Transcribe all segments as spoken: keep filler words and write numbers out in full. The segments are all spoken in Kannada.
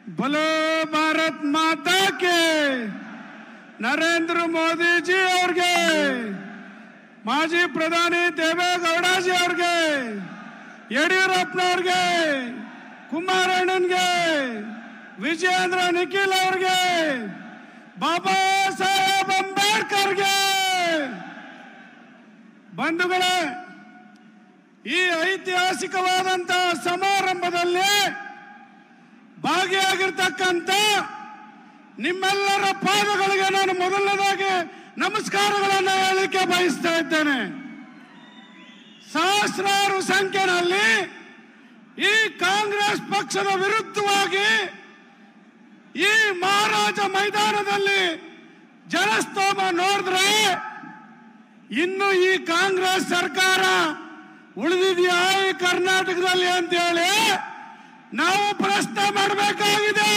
बोलो भारत माता के नरेंद्र मोदी जी ಅವ್ರಿಗೆ ಮಾಜಿ ಪ್ರಧಾನಿ ದೇವೇಗೌಡಜಿ ಅವ್ರಿಗೆ ಯಡಿಯೂರಪ್ಪನವ್ರಿಗೆ ಕುಮಾರಣ್ಣನ್ಗೆ ವಿಜಯೇಂದ್ರ ನಿಖಿಲ್ ಅವ್ರಿಗೆ ಬಾಬಾ ಸಾಹೇಬ್ ಅಂಬೇಡ್ಕರ್ಗೆ ಬಂಧುಗಳೇ ಈ ಐತಿಹಾಸಿಕವಾದಂತಹ ಸಮಾರಂಭದಲ್ಲಿ ಭಾಗಿಯಾಗಿರ್ತಕ್ಕಂಥ ನಿಮ್ಮೆಲ್ಲರ ಪಾದಗಳಿಗೆ ನಾನು ಮೊದಲನೇದಾಗಿ ನಮಸ್ಕಾರಗಳನ್ನು ಹೇಳಲಿಕ್ಕೆ ಬಯಸ್ತಾ ಇದ್ದೇನೆ. ಸಹಸ್ರಾರು ಸಂಖ್ಯೆಯಲ್ಲಿ ಈ ಕಾಂಗ್ರೆಸ್ ಪಕ್ಷದ ವಿರುದ್ಧವಾಗಿ ಈ ಮಹಾರಾಜ ಮೈದಾನದಲ್ಲಿ ಜನಸ್ತೋಮ ನೋಡಿದ್ರೆ ಇನ್ನು ಈ ಕಾಂಗ್ರೆಸ್ ಸರ್ಕಾರ ಉಳಿದಿದೆಯಾ ಈ ಕರ್ನಾಟಕದಲ್ಲಿ ಅಂತ ಹೇಳಿ ನಾವು ಪ್ರಶ್ನೆ ಮಾಡಬೇಕಾಗಿದೆ.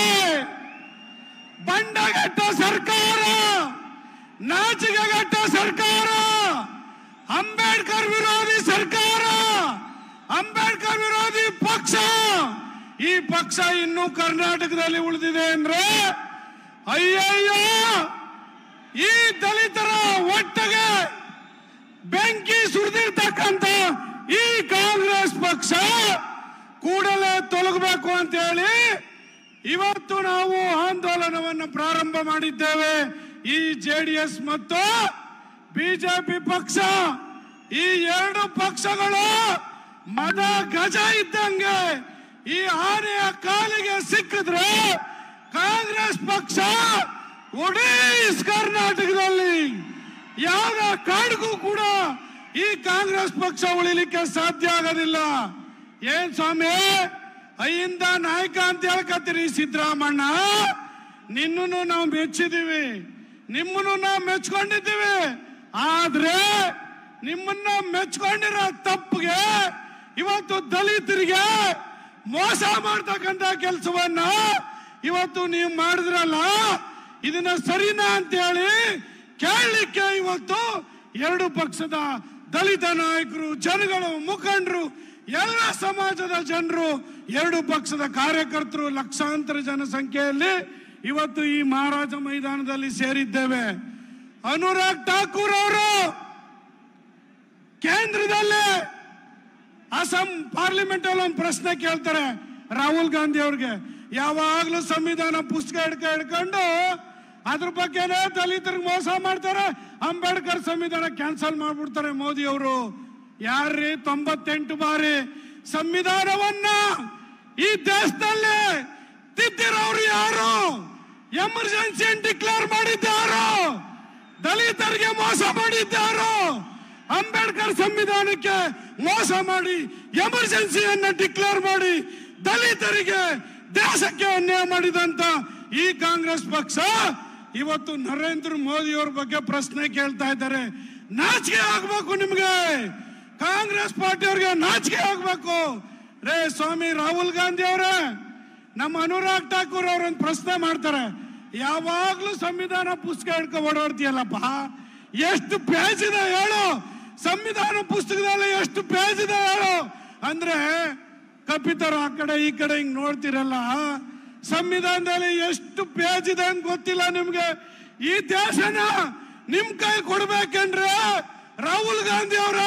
ಬಂಡಗೆಟ್ಟ ಸರ್ಕಾರ, ನಾಚಿಕೆಗೆಟ್ಟ ಸರ್ಕಾರ, ಅಂಬೇಡ್ಕರ್ ವಿರೋಧಿ ಸರ್ಕಾರ, ಅಂಬೇಡ್ಕರ್ ವಿರೋಧಿ ಪಕ್ಷ, ಈ ಪಕ್ಷ ಇನ್ನೂ ಕರ್ನಾಟಕದಲ್ಲಿ ಉಳಿದಿದೆ ಅಂದ್ರೆ ಅಯ್ಯಯ್ಯೋ, ಈ ದಲಿತರ ಒಟ್ಟಿಗೆ ಬೆಂಕಿ ಸುರಿದಿರ್ತಕ್ಕಂಥ ಈ ಕಾಂಗ್ರೆಸ್ ಪಕ್ಷ ಕೂಡಲೇ ತೊಲಗಬೇಕು ಅಂತ ಹೇಳಿ ಇವತ್ತು ನಾವು ಆಂದೋಲನವನ್ನು ಪ್ರಾರಂಭ ಮಾಡಿದ್ದೇವೆ. ಈ ಜೆಡಿಎಸ್ ಮತ್ತು ಬಿಜೆಪಿ ಪಕ್ಷ, ಈ ಎರಡು ಪಕ್ಷಗಳು ಮದ ಗಜ ಇದ್ದಂಗೆ ಈ ಆನೆಯ ಕಾಲಿಗೆ ಸಿಕ್ಕಿದ್ರೆ ಕಾಂಗ್ರೆಸ್ ಪಕ್ಷ ಒಡಿಸ್ ಕರ್ನಾಟಕದಲ್ಲಿ ಯಾವ ಕಾಡಿಗೂ ಕೂಡ ಈ ಕಾಂಗ್ರೆಸ್ ಪಕ್ಷ ಉಳಿಲಿಕ್ಕೆ ಸಾಧ್ಯ ಆಗೋದಿಲ್ಲ. ಏನ್ ಸ್ವಾಮಿ ಅಯ್ಯಿಂದ ನಾಯಕ ಅಂತ ಹೇಳ್ಕತ್ತೀರಿ ಸಿದ್ದರಾಮಣ್ಣ, ನಿನ್ನನ್ನು ನಾವು ಮೆಚ್ಚಿದೀವಿ, ನಿಮ್ಮನ್ನು ನಾವು ಮೆಚ್ಕೊಂಡಿದ್ದೀವಿ. ಆದ್ರೆ ನಿಮ್ಮನ್ನ ಮೆಚ್ಕೊಂಡಿರೋ ತಪ್ಪಿಗೆ ಇವತ್ತು ದಲಿತರಿಗೆ ಮೋಸ ಮಾಡ್ತಕ್ಕಂತ ಕೆಲಸವನ್ನ ಇವತ್ತು ನೀವು ಮಾಡಿದ್ರಲ್ಲ, ಇದನ್ನ ಸರಿನಾ ಅಂತ ಹೇಳಿ ಕೇಳಲಿಕ್ಕೆ ಇವತ್ತು ಎರಡು ಪಕ್ಷದ ದಲಿತ ನಾಯಕರು, ಜನಗಳು, ಮುಖಂಡರು, ಎಲ್ಲ ಸಮಾಜದ ಜನರು, ಎರಡು ಪಕ್ಷದ ಕಾರ್ಯಕರ್ತರು ಲಕ್ಷಾಂತರ ಜನಸಂಖ್ಯೆಯಲ್ಲಿ ಇವತ್ತು ಈ ಮಹಾರಾಜ ಮೈದಾನದಲ್ಲಿ ಸೇರಿದ್ದೇವೆ. ಅನುರಾಗ್ ಠಾಕೂರ್ ಅವರು ಕೇಂದ್ರದಲ್ಲಿ ಅಸ್ಸಾಂ ಪಾರ್ಲಿಮೆಂಟ್ ಅಲ್ಲಿ ಒಂದು ಪ್ರಶ್ನೆ ಕೇಳ್ತಾರೆ ರಾಹುಲ್ ಗಾಂಧಿ ಅವ್ರಿಗೆ. ಯಾವಾಗ್ಲೂ ಸಂವಿಧಾನ ಪುಸ್ತಕ ಹಿಡ್ಕ ಹಿಡ್ಕೊಂಡು ಅದ್ರ ಬಗ್ಗೆನೇ ದಲಿತರಿಗೆ ಮೋಸ ಮಾಡ್ತಾರೆ, ಅಂಬೇಡ್ಕರ್ ಸಂವಿಧಾನ ಕ್ಯಾನ್ಸಲ್ ಮಾಡ್ಬಿಡ್ತಾರೆ ಮೋದಿ ಅವರು. ಯಾರ್ರೀ ತೊಂಬತ್ತೆಂಟು ಬಾರಿ ಸಂವಿಧಾನವನ್ನ ಈ ದೇಶದಲ್ಲಿ ತಿದ್ದಿರೋರು ಯಾರು? ಎಮರ್ಜೆನ್ಸಿ ಡಿಕ್ಲೇರ್ ಮಾಡಿದ್ದಾರೋ? ದಲಿತರಿಗೆ ಮೋಸ ಮಾಡಿದ್ದಾರೋ? ಅಂಬೇಡ್ಕರ್ ಸಂವಿಧಾನಕ್ಕೆ ಮೋಸ ಮಾಡಿ ಎಮರ್ಜೆನ್ಸಿಯನ್ನ ಡಿಕ್ಲೇರ್ ಮಾಡಿ ದಲಿತರಿಗೆ, ದೇಶಕ್ಕೆ ಅನ್ಯಾಯ ಮಾಡಿದಂತ ಈ ಕಾಂಗ್ರೆಸ್ ಪಕ್ಷ ಇವತ್ತು ನರೇಂದ್ರ ಮೋದಿ ಅವ್ರ ಬಗ್ಗೆ ಪ್ರಶ್ನೆ ಕೇಳ್ತಾ ಇದ್ದಾರೆ. ನಾಚಿಕೆ ಆಗ್ಬೇಕು ನಿಮ್ಗೆ, ಕಾಂಗ್ರೆಸ್ ಪಾರ್ಟಿ ಅವ್ರಿಗೆ ನಾಚಿಕೆ ಆಗ್ಬೇಕು. ರೇ ಸ್ವಾಮಿ ರಾಹುಲ್ ಗಾಂಧಿ ಅವರೇ, ನಮ್ಮ ಅನುರಾಗ್ ಠಾಕೂರ್ ಅವ್ರೊಂದು ಪ್ರಶ್ನೆ ಮಾಡ್ತಾರೆ, ಯಾವಾಗ್ಲೂ ಸಂವಿಧಾನ ಪುಸ್ತಕ ಹಿಡ್ಕೊ ಓಡಾಡ್ತೀಯಲ್ಲಪ್ಪ, ಎಷ್ಟು ಪೇಜ್ ಇದೆ ಹೇಳು, ಸಂವಿಧಾನ ಪುಸ್ತಕದಲ್ಲಿ ಎಷ್ಟು ಪೇಜ್ ಇದೆ ಹೇಳು ಅಂದ್ರೆ ಕಪಿತರು ಆ ಕಡೆ ಈ ಕಡೆ ಹಿಂಗ್ ನೋಡ್ತಿರಲ್ಲ, ಸಂವಿಧಾನದಲ್ಲಿ ಎಷ್ಟು ಪೇಜ್ ಇದೆ ಅಂತ ಗೊತ್ತಿಲ್ಲ ನಿಮ್ಗೆ. ಈ ದೇಶನ ನಿಮ್ ಕೈ ಕೊಡ್ಬೇಕಂದ್ರೆ ರಾಹುಲ್ ಗಾಂಧಿ ಅವರ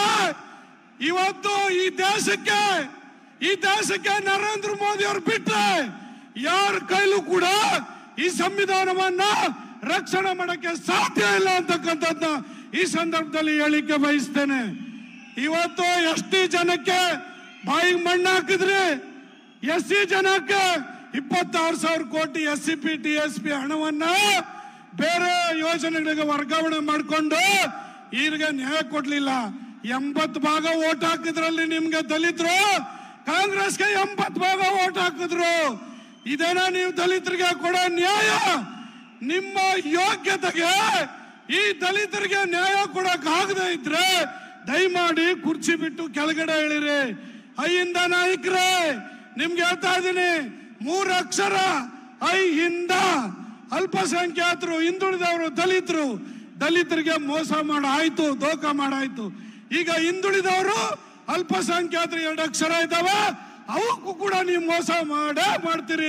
ಇವತ್ತು ಈ ದೇಶಕ್ಕೆ ಈ ದೇಶಕ್ಕೆ ನರೇಂದ್ರ ಮೋದಿ ಅವರು ಬಿಟ್ರೆ ಯಾರ ಕೈಲೂ ಕೂಡ ಈ ಸಂವಿಧಾನವನ್ನ ರಕ್ಷಣೆ ಮಾಡಕ್ಕೆ ಸಾಧ್ಯ ಇಲ್ಲ ಅಂತಕ್ಕಂಥದ್ದ ಈ ಸಂದರ್ಭದಲ್ಲಿ ಹೇಳಿಕೆ ಬಯಸ್ತೇನೆ. ಇವತ್ತು ಎಸ್ ಟಿ ಜನಕ್ಕೆ ಬಾಯಿಗೆ ಮಣ್ಣು ಹಾಕಿದ್ರಿ, ಎಸ್ ಸಿ ಜನಕ್ಕೆ ಇಪ್ಪತ್ತಾರು ಸಾವಿರ ಕೋಟಿ S C P T S P ಹಣವನ್ನ ಬೇರೆ ಯೋಜನೆಗಳಿಗೆ ವರ್ಗಾವಣೆ ಮಾಡಿಕೊಂಡು ಈಗ ನ್ಯಾಯ ಕೊಡ್ಲಿಲ್ಲ. ಎಂಬತ್ತು ಭಾಗ ಓಟ್ ಹಾಕಿದ್ರಲ್ಲಿ ನಿಮ್ಗೆ ದಲಿತರು, ಕಾಂಗ್ರೆಸ್ಗೆ ಎಂಬತ್ತು ಭಾಗ ಓಟ್ ಹಾಕಿದ್ರು. ಇದೇನ ನೀವು ದಲಿತರಿಗೆ ಕೊಡೋ ನ್ಯಾಯ? ನಿಮ್ಮ ಯೋಗ್ಯತೆಗೆ ಈ ದಲಿತರಿಗೆ ನ್ಯಾಯ ಕೊಡಕ್ ಆಗದೆ ಇದ್ರೆ ದಯಮಾಡಿ ಕುರ್ಚಿ ಬಿಟ್ಟು ಕೆಳಗಡೆ ಇಳಿರಿ. ಐಯಿಂದ ನಾಯಕರೇ ನಿಮ್ಗೆ ಹೇಳ್ತಾ ಇದ್ದೀನಿ, ಮೂರು ಅಕ್ಷರ ಐ ಹಿಂದ ಅಲ್ಪಸಂಖ್ಯಾತರು, ಹಿಂದುಳಿದವರು, ದಲಿತರು. ದಲಿತರಿಗೆ ಮೋಸ ಮಾಡಾಯ್ತು, ದೋಖ ಮಾಡಾಯ್ತು. ಈಗ ಹಿಂದುಳಿದವರು, ಅಲ್ಪಸಂಖ್ಯಾತರು ಎರಡು ಅಕ್ಷರ ಇದ್ದಾವೆ, ಅವಕ್ಕೂ ಕೂಡ ನೀವು ಮೋಸ ಮಾಡೇ ಮಾಡ್ತೀರಿ.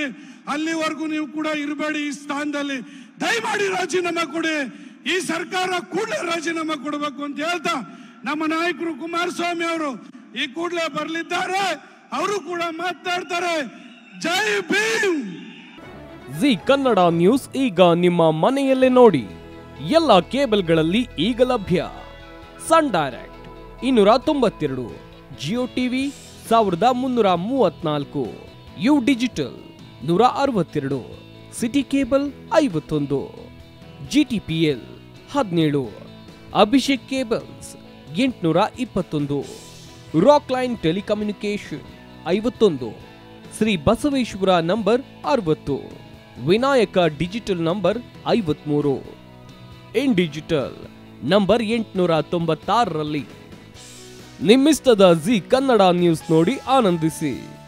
ಅಲ್ಲಿವರೆಗೂ ನೀವು ಕೂಡ ಇರಬೇಡಿ ಈ ಸ್ಥಾನದಲ್ಲಿ. ದಯಮಾಡಿ ರಾಜೀನಾಮೆ ಕೊಡಿ. ಈ ಸರ್ಕಾರ ಕೂಡಲೇ ರಾಜೀನಾಮೆ ಕೊಡಬೇಕು ಅಂತ ಹೇಳ್ತಾ ನಮ್ಮ ನಾಯಕರು ಕುಮಾರಸ್ವಾಮಿ ಅವರು ಈ ಕೂಡಲೇ ಬರಲಿದ್ದಾರೆ. ಅವರು ಕೂಡ ಮಾತನಾಡ್ತಾರೆ. ಜೈ ಭೀಮ್. ಜಿ ಕನ್ನಡ ನ್ಯೂಸ್ ಈಗ ನಿಮ್ಮ ಮನೆಯಲ್ಲೇ ನೋಡಿ. ಎಲ್ಲ ಕೇಬಲ್ಗಳಲ್ಲಿ ಈಗ ಲಭ್ಯ. ಸನ್ ಡೈರೆಕ್ಟ್ ಇನ್ನೂರ ತೊಂಬತ್ತೆರಡು, ಜಿಯೋ ಟಿವಿ ಸಾವಿರದ ಮುನ್ನೂರ ಮೂವತ್ನಾಲ್ಕು, ಯು ಡಿಜಿಟಲ್ ನೂರ ಅರವತ್ತೆರಡು, ಸಿಟಿ ಕೇಬಲ್ ಐವತ್ತೊಂದು, ಜಿಟಿಪಿಎಲ್ ಹದಿನೇಳು, ಅಭಿಷೇಕ್ ಕೇಬಲ್ಸ್ ಎಂಟುನೂರ ಇಪ್ಪತ್ತೊಂದು, ರಾಕ್ ಲೈನ್ ಟೆಲಿಕಮ್ಯುನಿಕೇಶನ್ ಐವತ್ತೊಂದು, ಶ್ರೀ ಬಸವೇಶ್ವರ ನಂಬರ್ ಅರವತ್ತು, ವಿನಾಯಕ ಡಿಜಿಟಲ್ ನಂಬರ್ ಐವತ್ಮೂರು, ಇನ್ ಡಿಜಿಟಲ್ ನಂಬರ್ ಎಂಟುನೂರ ತೊಂಬತ್ತಾರರಲ್ಲಿ. ನಿಮ್ಮಿಸ್ತದ ಜಿ ಕನ್ನಡ ನ್ಯೂಸ್ ನೋಡಿ ಆನಂದಿಸಿ.